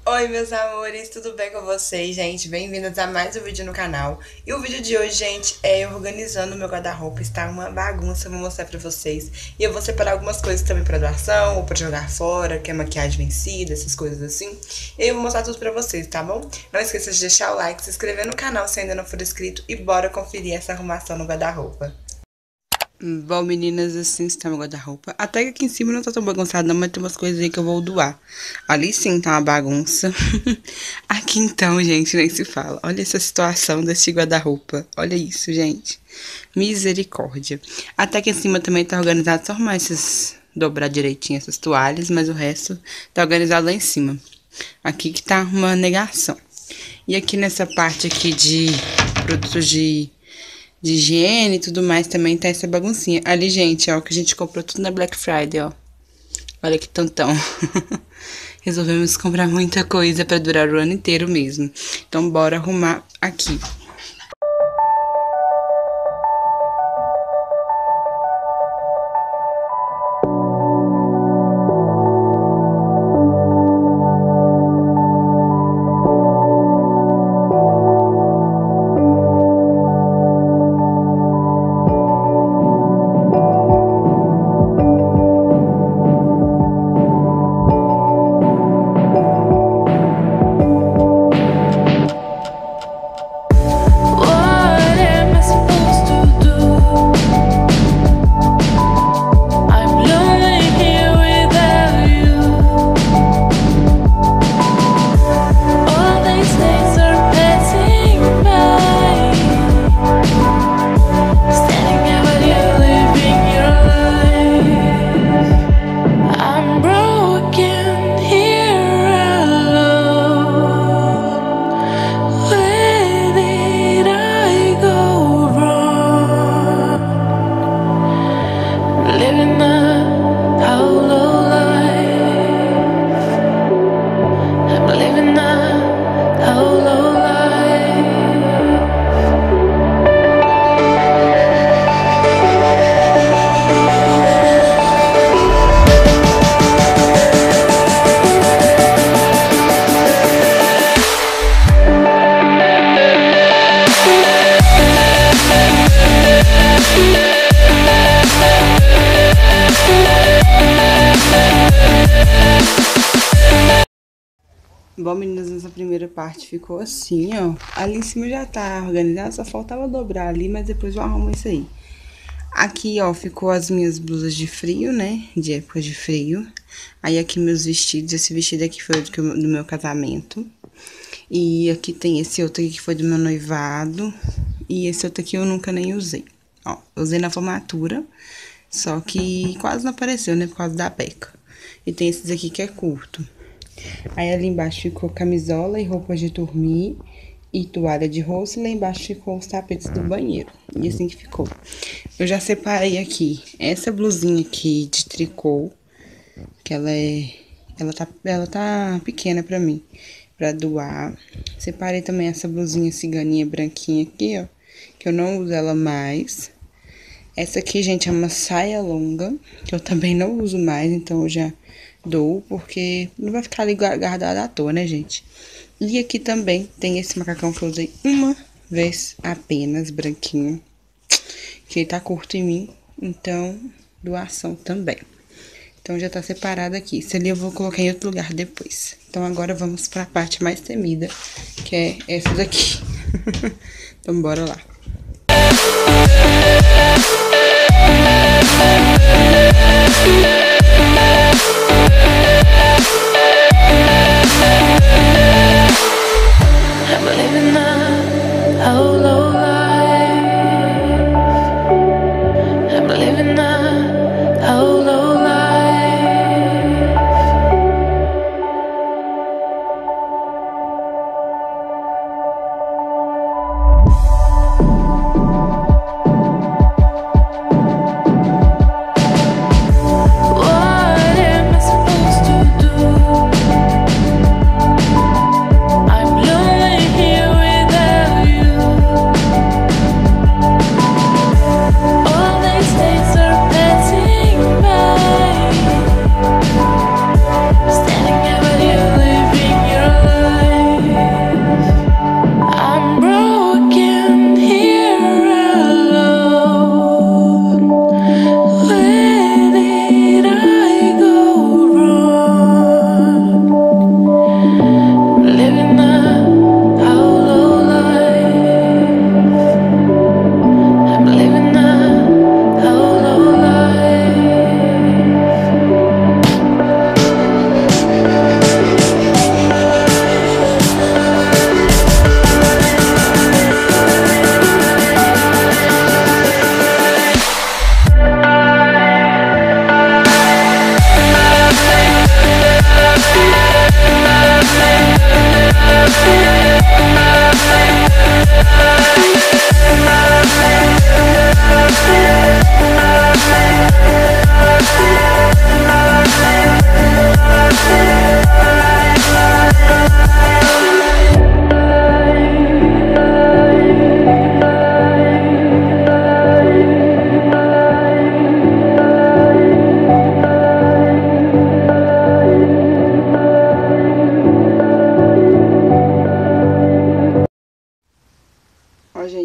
Oi, meus amores, tudo bem com vocês, gente? Bem-vindos a mais um vídeo no canal. E o vídeo de hoje, gente, é eu organizando o meu guarda-roupa. Está uma bagunça, eu vou mostrar pra vocês. E eu vou separar algumas coisas também pra doação ou pra jogar fora, que é maquiagem vencida, essas coisas assim. E eu vou mostrar tudo pra vocês, tá bom? Não esqueça de deixar o like, se inscrever no canal se ainda não for inscrito e bora conferir essa arrumação no guarda-roupa. Bom, meninas, assim está meu guarda-roupa. Até que aqui em cima não tá tão bagunçado não, mas tem umas coisas aí que eu vou doar. Ali sim tá uma bagunça. Aqui então, gente, nem se fala. Olha essa situação desse guarda-roupa. Olha isso, gente. Misericórdia. Até que em cima também tá organizado, só arrumar esses... dobrar direitinho essas toalhas, mas o resto tá organizado lá em cima. Aqui que tá uma negação. E aqui nessa parte aqui de produtos de higiene e tudo mais, também tá essa baguncinha. Ali, gente, ó, que a gente comprou tudo na Black Friday, ó. Olha que tantão. Resolvemos comprar muita coisa pra durar o ano inteiro mesmo. Então, bora arrumar aqui. Bom, meninas, essa primeira parte ficou assim, ó. Ali em cima já tá organizado, só faltava dobrar ali, mas depois eu arrumo isso aí. Aqui, ó, ficou as minhas blusas de frio, né? De época de frio. Aí aqui meus vestidos, esse vestido aqui foi do meu casamento. E aqui tem esse outro aqui que foi do meu noivado. E esse outro aqui eu nunca nem usei. Ó, eu usei na formatura, só que quase não apareceu, né? Por causa da beca. E tem esses aqui que é curto. Aí ali embaixo ficou camisola e roupa de dormir e toalha de rosto. E lá embaixo ficou os tapetes do banheiro. E assim que ficou. Eu já separei aqui essa blusinha aqui de tricô, que ela tá pequena pra mim, pra doar. Separei também essa blusinha ciganinha branquinha aqui, ó, que eu não uso ela mais. Essa aqui, gente, é uma saia longa, que eu também não uso mais, então eu já dou, porque não vai ficar ali guardado à toa, né, gente? E aqui também tem esse macacão que eu usei uma vez apenas, branquinho, que ele tá curto em mim, então doação também. Então já tá separado aqui. Esse ali eu vou colocar em outro lugar depois. Então agora vamos pra parte mais temida, que é essa daqui. Então bora lá.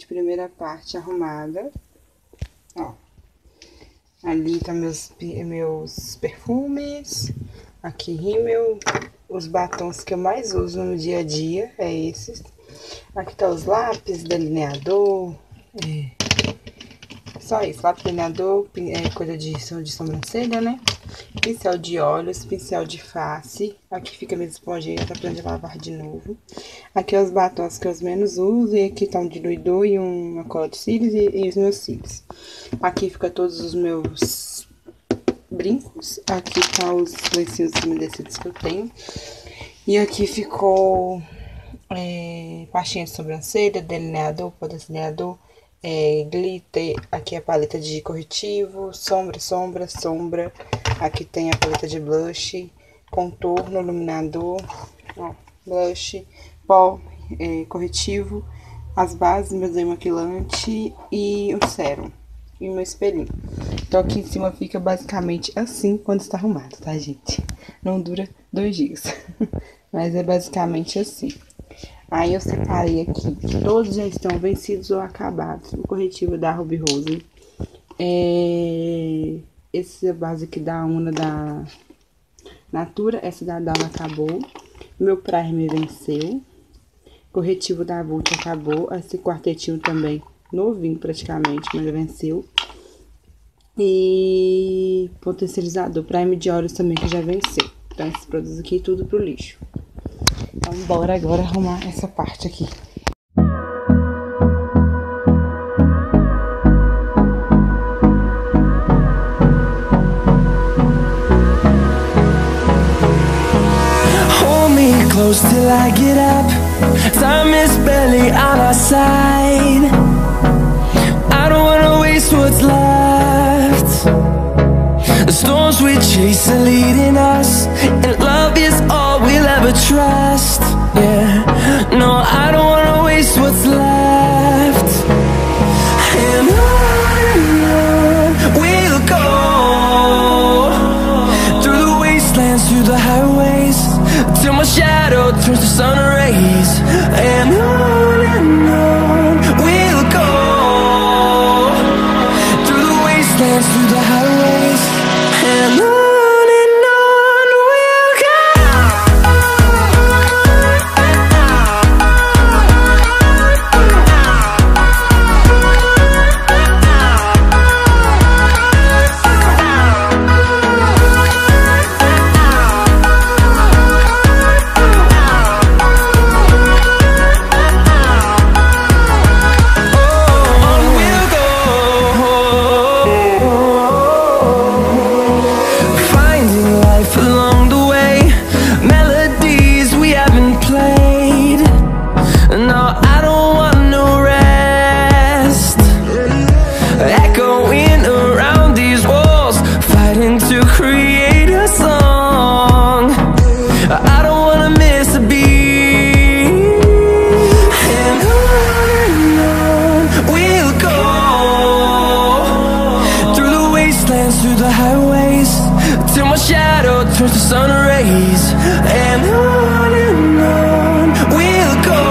basicamente primeira parte arrumada. Ó. Ali tá meus perfumes. Aqui rímel. Os batons que eu mais uso no dia a dia é esses. Aqui tá os lápis, delineador. Só isso, lápis, delineador, coisa de sobrancelha, né? Pincel de olhos, pincel de face. Aqui fica minha esponjinha pra poder lavar de novo. Aqui os batons que eu menos uso. E aqui tá um diluidor e uma cola de cílios e os meus cílios. Aqui fica todos os meus brincos. Aqui tá os lencinhos umedecidos que eu tenho. E aqui ficou pastinha de sobrancelha, delineador, pó delineador, glitter. Aqui é a paleta de corretivo, sombra. Aqui tem a paleta de blush, contorno, iluminador, ó, blush, pó, corretivo, as bases, meu demaquilante e o sérum. E meu espelhinho. Então aqui em cima fica basicamente assim quando está arrumado, tá, gente? Não dura 2 dias. Mas é basicamente assim. Aí eu separei aqui. Todos já estão vencidos ou acabados. O corretivo da Ruby Rose. Essa base aqui da Una da Natura. Essa da Dama acabou. Meu primer venceu. Corretivo da Vult acabou. Esse quartetinho também. Novinho praticamente, mas venceu. E potencializador, prime de olhos também, que já venceu. Então, esses produtos aqui, tudo pro lixo. Então, bora agora arrumar essa parte aqui. Hold me close till I get up. Time is barely on our side. I don't wanna waste what's left. The storms we chase are leading us, and love is all we'll ever trust. Yeah, no, I don't wanna waste what's left. And on we'll go, through the wastelands, through the highways, till my shadow turns to sun rays. And on we'll go, through the wastelands, through the highways, and on we'll go. Through the highways, till my shadow turns to sun rays. And on we'll go,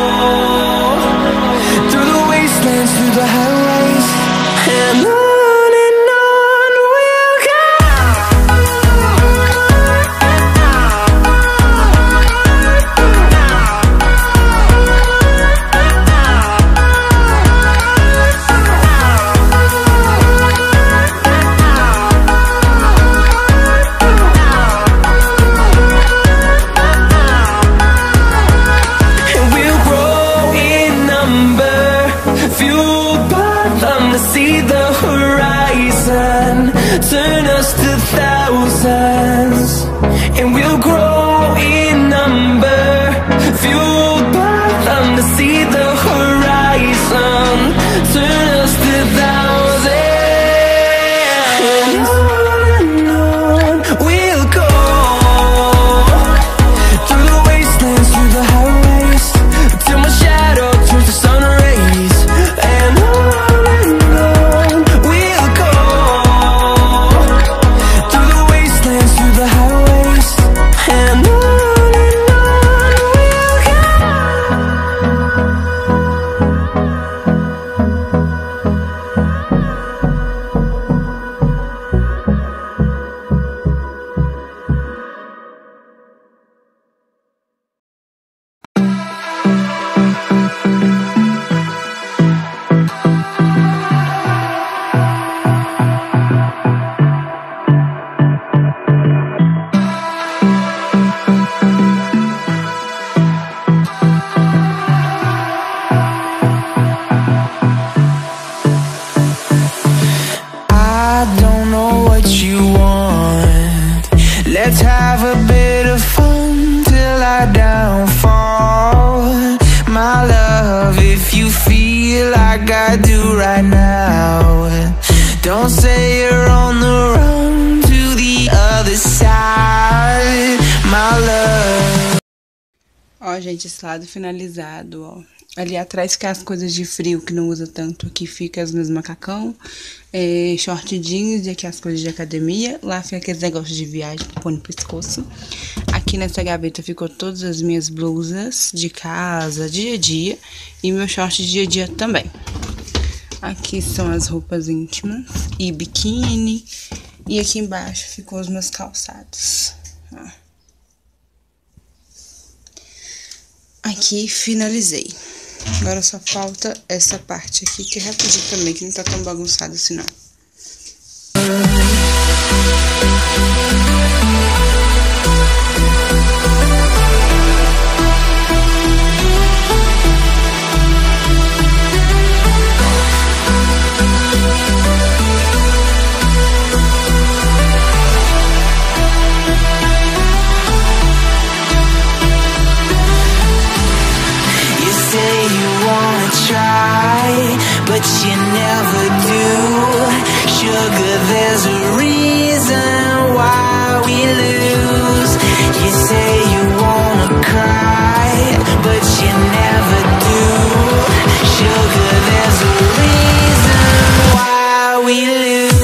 through the wastelands, through the highways, and on we'll go. our love. Ó, gente, esse lado finalizado, ó. Ali atrás fica as coisas de frio que não usa tanto. Aqui fica os meus macacão, short jeans e aqui as coisas de academia. Lá fica aqueles negócios de viagem pra pôr no pescoço. Aqui nessa gaveta ficou todas as minhas blusas de casa, dia a dia. E meu short de dia a dia também. Aqui são as roupas íntimas e biquíni. E aqui embaixo ficou os meus calçados, ó. Aqui finalizei. Agora só falta essa parte aqui, que é rapidinho também, que não tá tão bagunçado assim não. But you never do. Sugar, there's a reason why we lose. You say you wanna cry, but you never do. Sugar, there's a reason why we lose.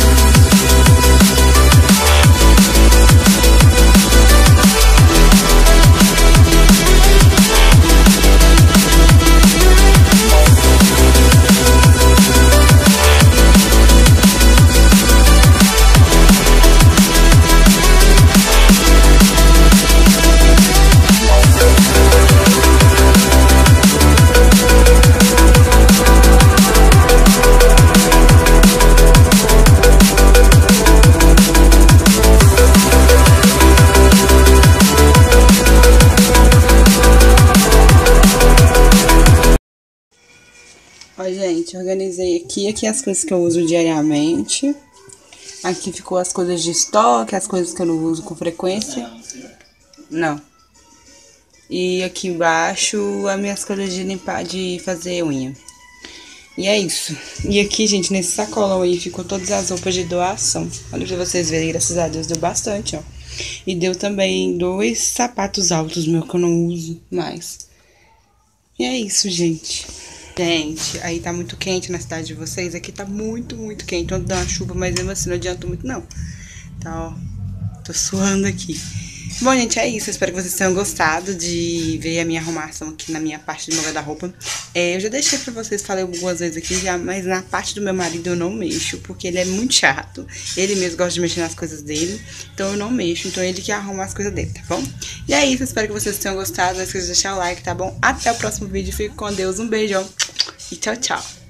Ó, gente, organizei aqui as coisas que eu uso diariamente. Aqui ficou as coisas de estoque, as coisas que eu não uso com frequência. Não. E aqui embaixo, as minhas coisas de limpar, de fazer unha. E é isso. E aqui, gente, nesse sacolão aí, ficou todas as roupas de doação. Olha pra vocês verem, graças a Deus, deu bastante, ó. E deu também 2 sapatos altos meus que eu não uso mais. E é isso, gente. Gente, aí tá muito quente na cidade de vocês. Aqui tá muito, muito quente. Ontem deu uma chuva, mas mesmo assim não adianta muito, não. Tá, ó. Tô suando aqui. Bom, gente, é isso. Eu espero que vocês tenham gostado de ver a minha arrumação aqui na minha parte do meu guarda-roupa. Eu já deixei pra vocês, falei algumas vezes aqui já, mas na parte do meu marido eu não mexo, porque ele é muito chato. Ele mesmo gosta de mexer nas coisas dele, então eu não mexo. Então ele que arruma as coisas dele, tá bom? E é isso, eu espero que vocês tenham gostado. Não esqueça de deixar o like, tá bom? Até o próximo vídeo. Fique com Deus. Um beijão e tchau, tchau.